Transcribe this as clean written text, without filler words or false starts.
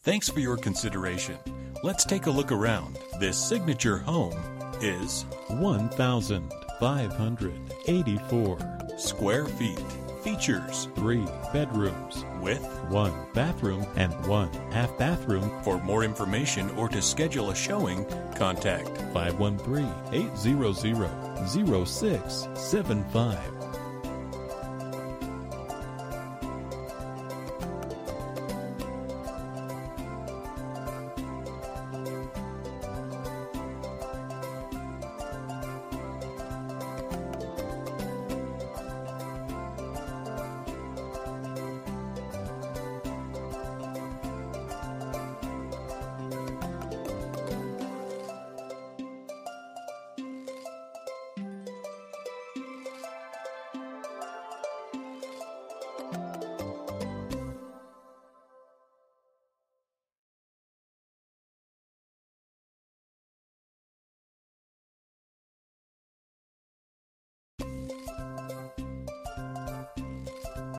Thanks for your consideration. Let's take a look around. This signature home is 1,584 square feet. Features 3 bedrooms with 1 bathroom and 1 half bathroom. For more information or to schedule a showing, contact 513-800-0675.